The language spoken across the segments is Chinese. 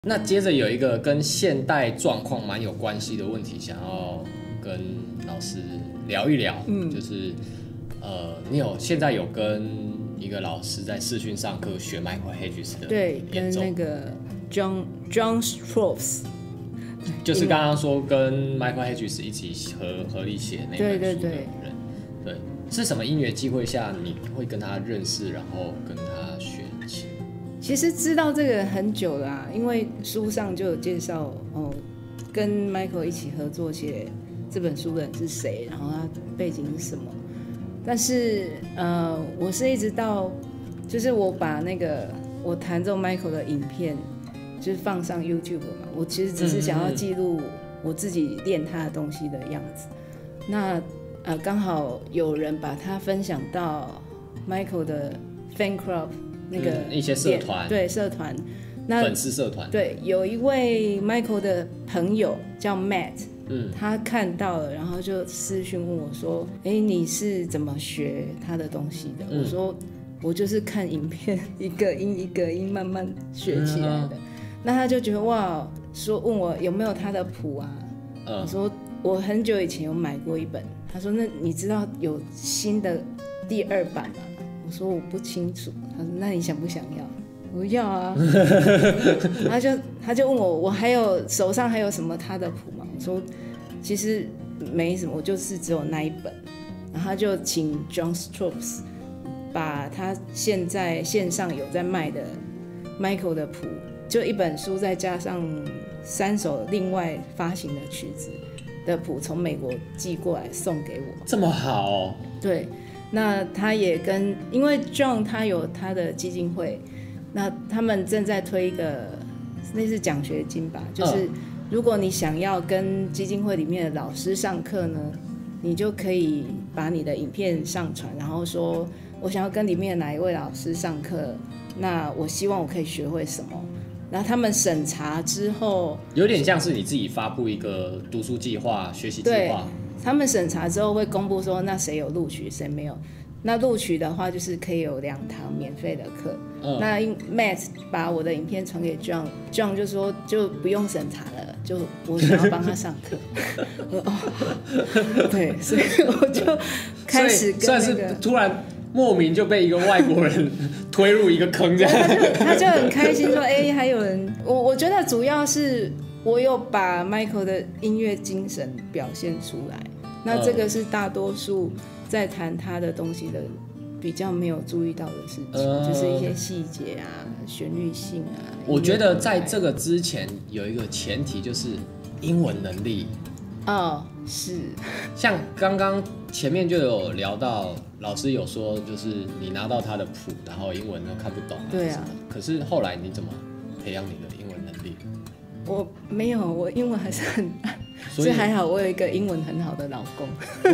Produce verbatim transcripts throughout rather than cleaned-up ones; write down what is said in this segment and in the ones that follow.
那接着有一个跟现代状况蛮有关系的问题，想要跟老师聊一聊，嗯，就是呃，你有现在有跟一个老师在视讯上课学 Michael Hedges 的对，跟那个 John John Strops， 就是刚刚说跟 Michael Hedges 一起合合力写那本书的人，对对对，对，是什么因缘机会下你会跟他认识，然后跟他学琴？ 其实知道这个很久了啊，因为书上就有介绍哦，跟 Michael 一起合作写这本书的人是谁，然后他背景是什么。但是呃，我是一直到就是我把那个我弹奏 Michael 的影片就是放上 YouTube 嘛，我其实只是想要记录我自己练他的东西的样子。那呃，刚好有人把它分享到 Michael 的 Fan Club。那个、 嗯、一些社团， 对社团，那粉丝社团， 对，有一位 Michael 的朋友叫 Matt， 嗯， 他看到了，然后就私讯问我说：“哎，你是怎么学他的东西的？”嗯、我说：“我就是看影片，一个音一个音慢慢学起来的。嗯”那他就觉得哇，说问我有没有他的谱啊？嗯、我说我很久以前有买过一本。他说：“那你知道有新的第二版吗？”我说我不清楚，他说那你想不想要？我说要啊，他就他就问我，我还有手上还有什么他的谱吗？我说其实没什么，我就是只有那一本。然后他就请 John Strops 把他现在线上有在卖的 Michael 的谱，就一本书再加上三首另外发行的曲子的谱，从美国寄过来送给我。 这么好哦？ 对。那他也跟，因为 John 他有他的基金会，那他们正在推一个类似奖学金吧，就是如果你想要跟基金会里面的老师上课呢，你就可以把你的影片上传，然后说我想要跟里面的哪一位老师上课，那我希望我可以学会什么，然后他们审查之后， 有点像是你自己发布一个读书计划、学习计划。 他们审查之后会公布说，那谁有录取，谁没有。那录取的话，就是可以有两堂免费的课。嗯、那 Matt 把我的影片传给 John，John 就说就不用审查了，就我想要帮他上课。我说哦，对，所以我就开始跟、那個、 算是突然莫名就被一个外国人推入一个坑这样。 他就他就很开心说，哎、欸，还有人。我我觉得主要是我有把 Michael 的音乐精神表现出来。那这个是大多数在谈他的东西的人比较没有注意到的事情，呃、就是一些细节啊、旋律性啊。 我觉得在这个之前有一个前提就是英文能力。 哦，是。 像刚刚前面就有聊到，老师有说就是你拿到他的谱，然后英文都看不懂啊。 对啊。 可是后来你怎么培养你的英文能力？ 我没有，我英文还是很烂。所以还好，我有一个英文很好的老公。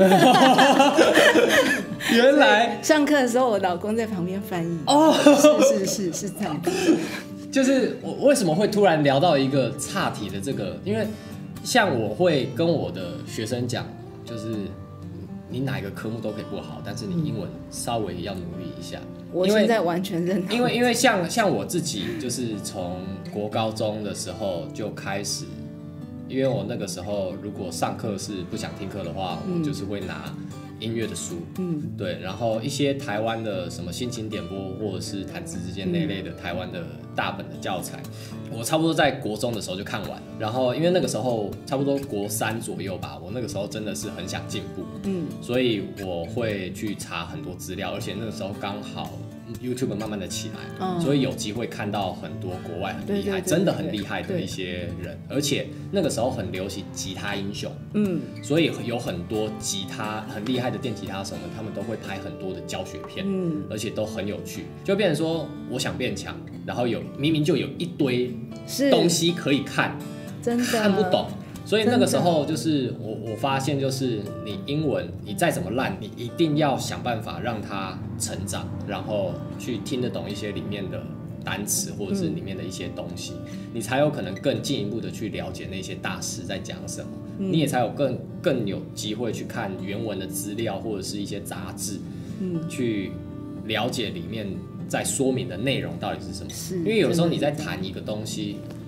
原来上课的时候，我老公在旁边翻译。 哦， 是是是是这样。 就是我为什么会突然聊到一个岔题的这个？因为像我会跟我的学生讲，就是你哪一个科目都可以不好，但是你英文稍微要努力一下。 我现在完全认同。 因为因为像像我自己，就是从国高中的时候就开始。因为我那个时候如果上课是不想听课的话，嗯、我就是会拿音乐的书，嗯，对，然后一些台湾的什么心情点播或者是弹指之间那类的台湾的大本的教材，我差不多在国中的时候就看完了。然后因为那个时候差不多国三左右吧，我那个时候真的是很想进步，嗯，所以我会去查很多资料，而且那个时候刚好YouTube 慢慢的起来，嗯、所以有机会看到很多国外很厉害，对对对对，真的很厉害的一些人，而且那个时候很流行吉他英雄，嗯，所以有很多吉他很厉害的电吉他手们，他们都会拍很多的教学片，嗯，而且都很有趣，就变成说我想变强，然后有明明就有一堆东西可以看， 真的看不懂。所以那个时候就是我我发现就是你英文你再怎么烂，你一定要想办法让它成长，然后去听得懂一些里面的单词或者是里面的一些东西，嗯、你才有可能更进一步的去了解那些大师在讲什么，嗯、你也才有更更有机会去看原文的资料或者是一些杂志，嗯、去了解里面在说明的内容到底是什么。因为有时候你在谈一个东西。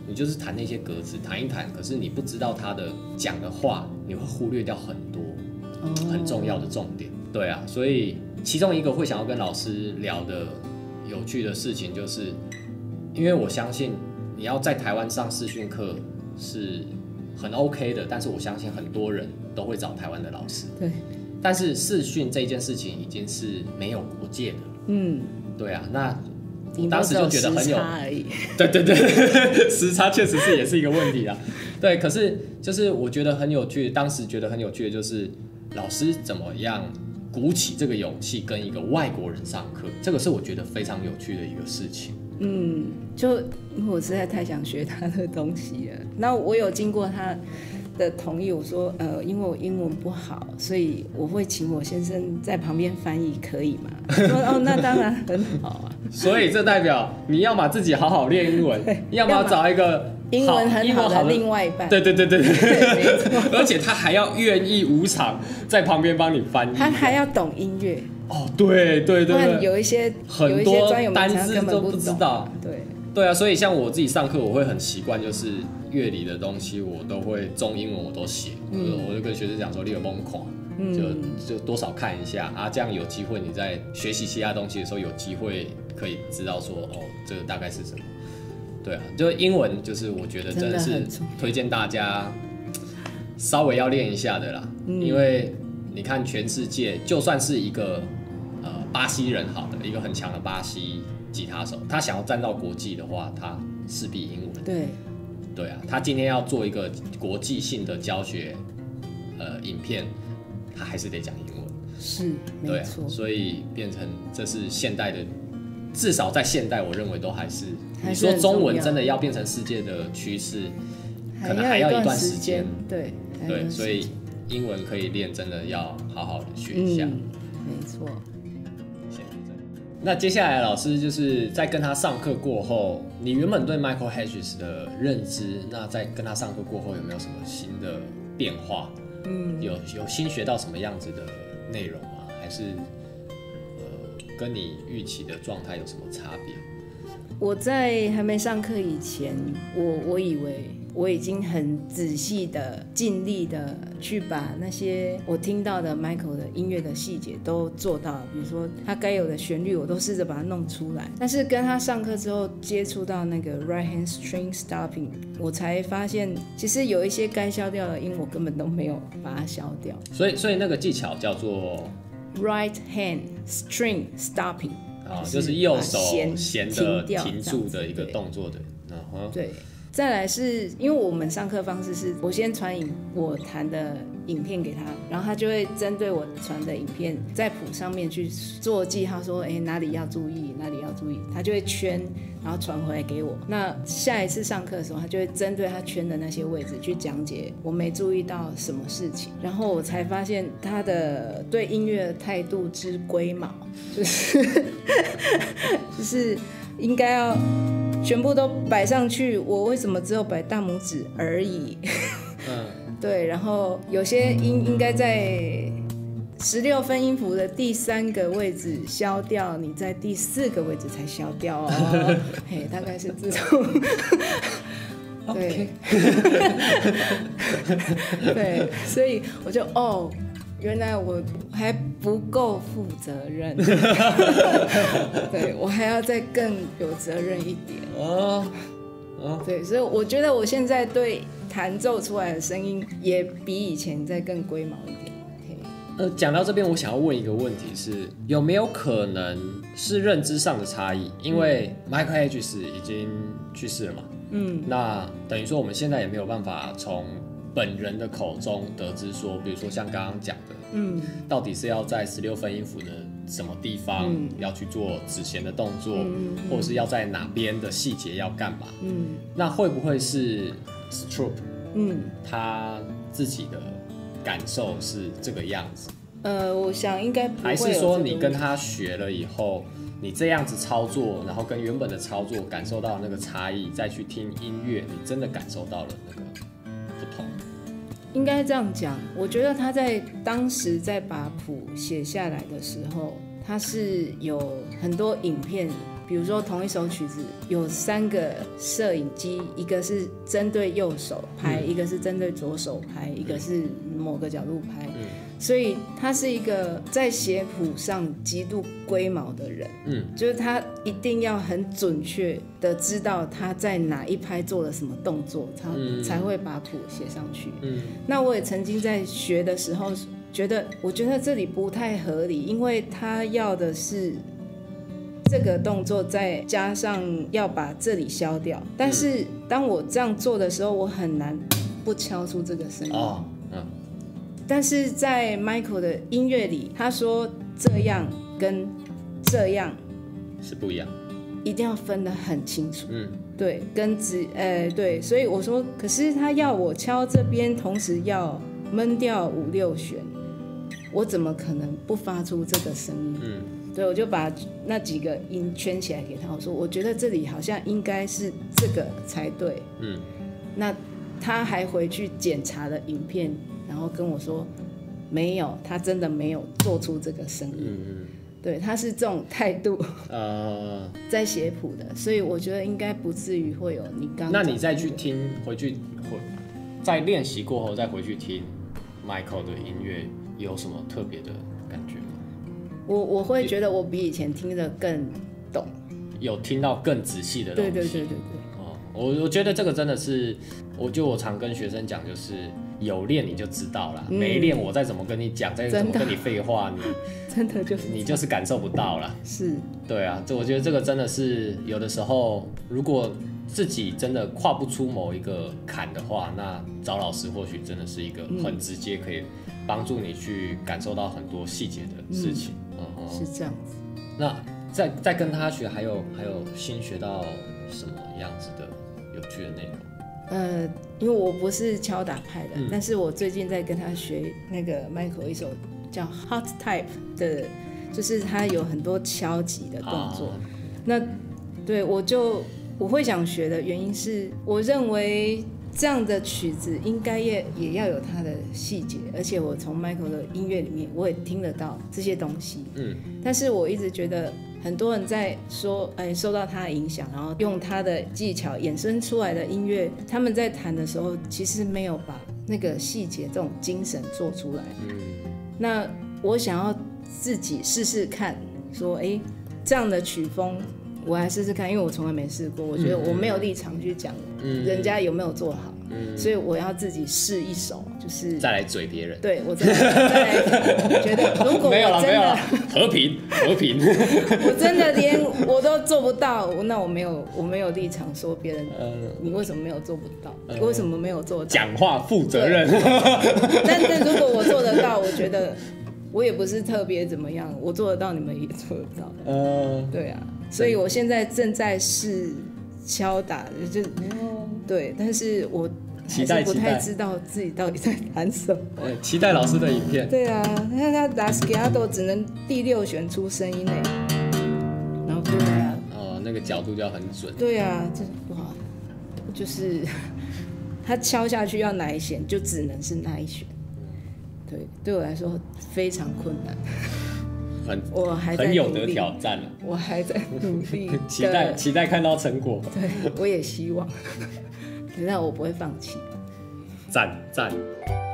你就是弹那些格子，弹一弹，可是你不知道他的讲的话，你会忽略掉很多很重要的重点。对啊，所以其中一个会想要跟老师聊的有趣的事情，就是因为我相信你要在台湾上视讯课是很 OK 的，但是我相信很多人都会找台湾的老师。 对。 但是视讯这件事情已经是没有国界的。嗯。对啊，那我当时就觉得很有，对对对，时差确实是也是一个问题啦。对，可是就是我觉得很有趣，当时觉得很有趣的就是老师怎么样鼓起这个勇气跟一个外国人上课，这个是我觉得非常有趣的一个事情。 嗯，就因为我实在太想学他的东西了，那我有经过他的同意，我说呃，因为我英文不好，所以我会请我先生在旁边翻译，可以吗？他说哦，那当然很好啊。 所以这代表你要嘛自己好好练英文，要么找一个英文很好的另外一半。 对对对对对，没错。而且他还要愿意无偿在旁边帮你翻译， 他还要懂音乐。 哦，对对对对， 有一些很多单字都不知道。 对对啊，所以像我自己上课，我会很习惯，就是乐理的东西我都会中英文我都写，嗯、我就跟学生讲说，你有崩垮，就就多少看一下啊，这样有机会你在学习其他东西的时候，有机会可以知道说，哦，这个大概是什么。对啊，就英文就是我觉得真的是推荐大家稍微要练一下的啦，嗯、因为你看全世界，就算是一个呃巴西人好的一个很强的巴西吉他手，他想要站到国际的话，他势必英文。 对， 对啊，他今天要做一个国际性的教学呃影片，他还是得讲英文。 是，没错。 啊，所以变成这是现代的，至少在现代，我认为都还是。你说中文真的要变成世界的趋势，可能还要一段时间。 对对，所以英文可以练，真的要好好的学一下。 嗯，没错。 那接下来老师就是在跟他上课过后，你原本对 Michael Hedges 的认知，那在跟他上课过后有没有什么新的变化？嗯，有有新学到什么样子的内容吗？还是呃跟你预期的状态有什么差别？ 我在还没上课以前，我我以为我已经很仔细的、尽力的去把那些我听到的 Michael 的音乐的细节都做到了，比如说他该有的旋律，我都试着把它弄出来。但是跟他上课之后，接触到那个 right hand string stopping， 我才发现其实有一些该消掉的音，我根本都没有把它消掉。 所以，所以那个技巧叫做 right hand string stopping。 啊，就是右手弦的停住的一个动作的， 嗯、对。再来是因为我们上课方式是我先传影我弹的影片给他，然后他就会针对我传的影片在谱上面去做记号，说哎哪里要注意哪里要注意，他就会圈，然后传回来给我。那下一次上课的时候，他就会针对他圈的那些位置去讲解我没注意到什么事情，然后我才发现他的对音乐的态度之龟毛，就是就是应该要全部都摆上去，我为什么只有摆大拇指而已？嗯，对，然后有些音应该在十六分音符的第三个位置消掉，你在第四个位置才消掉哦。嘿，大概是这种。对，对，所以我就哦。原来我还不够负责任，对，我还要再更有责任一点哦。哦，对，所以我觉得我现在对弹奏出来的声音也比以前再更龟毛一点。 呃，讲到这边，我想要问一个问题是，有没有可能是认知上的差异？因为 Michael Hedges 已经去世了嘛，嗯，那等于说我们现在也没有办法从本人的口中得知说，比如说像刚刚讲的，嗯，到底是要在十六分音符的什么地方要去做指弦的动作，嗯、或者是要在哪边的细节要干嘛？嗯，那会不会是 Stroop， 嗯，他自己的感受是这个样子？ 呃，我想应该不会有这个问题。 还是说你跟他学了以后，你这样子操作，然后跟原本的操作感受到那个差异，再去听音乐，你真的感受到了那个不同？ 应该这样讲，我觉得他在当时在把谱写下来的时候，他是有很多影片比如说同一首曲子有三个摄影机，一个是针对右手拍，嗯、一个是针对左手拍，一个是某个角度拍。嗯，所以他是一个在写谱上极度龟毛的人，嗯，就是他一定要很准确的知道他在哪一拍做了什么动作，他才会把谱写上去。嗯，那我也曾经在学的时候觉得，我觉得这里不太合理，因为他要的是这个动作再加上要把这里消掉，但是当我这样做的时候，我很难不敲出这个声音。哦，嗯。但是在 Michael 的音乐里，他说这样跟这样是不一样， 一定要分得很清楚。嗯，对，跟只呃对，所以我说，可是他要我敲这边，同时要闷掉五六弦，我怎么可能不发出这个声音？嗯，对，我就把那几个音圈起来给他，我说我觉得这里好像应该是这个才对。嗯，那他还回去检查了影片。然后跟我说，没有，他真的没有做出这个声音。嗯，对，他是这种态度，呃，在写谱的，所以我觉得应该不至于会有你刚。 那你再去听，回去在练习过后再回去听 Michael 的音乐，有什么特别的感觉吗？ 我我会觉得我比以前听的更懂， 有听到更仔细的东西。 对对对对对。 哦，我我觉得这个真的是，我就我常跟学生讲，就是有练你就知道了，嗯、没练我再怎么跟你讲，再怎么跟你废话，你真的就是你就是感受不到了。 是， 对啊，这我觉得这个真的是有的时候，如果自己真的跨不出某一个坎的话，那找老师或许真的是一个很直接可以帮助你去感受到很多细节的事情。嗯嗯、是这样子。 那再再跟他学，还有还有新学到什么样子的有趣的内容？ 呃，因为我不是敲打派的，嗯、但是我最近在跟他学那个 Michael 一首叫 Hot Type 的，就是他有很多敲击的动作。啊、那对我就我会想学的原因是，我认为这样的曲子应该也也要有它的细节，而且我从 Michael 的音乐里面我也听得到这些东西。嗯，但是我一直觉得。很多人在说，哎，受到他的影响，然后用他的技巧衍生出来的音乐，他们在弹的时候，其实没有把那个细节、这种精神做出来。嗯，那我想要自己试试看，说，哎，这样的曲风，我来试试看，因为我从来没试过，我觉得我没有立场去讲人家有没有做好。嗯，所以我要自己试一首，就是再来嘴别人。 对，我真的再来觉得，如果我没有了，没有了， 和平，和平。 我真的连我都做不到，那我没有，我没有立场说别人，呃、你为什么没有做不到？呃、为什么没有做到？ 讲话负责任。 但但如果我做得到，我觉得我也不是特别怎么样，我做得到，你们也做得到。呃，对啊，所以我现在正在试敲打，就。对，但是我还是不太知道自己到底在弹什么。 对，期待老师的影片。 对啊，那他拉斯基亚多只能第六弦出声音呢，然后对啊， 哦，那个角度就要很准。 对啊，这哇，就是他敲下去要哪一弦，就只能是那一弦。对，对我来说非常困难。 很， 我还在很有得挑战了。 我还在努力， 期待期待看到成果。 对，我也希望。那我不会放弃。 赞赞。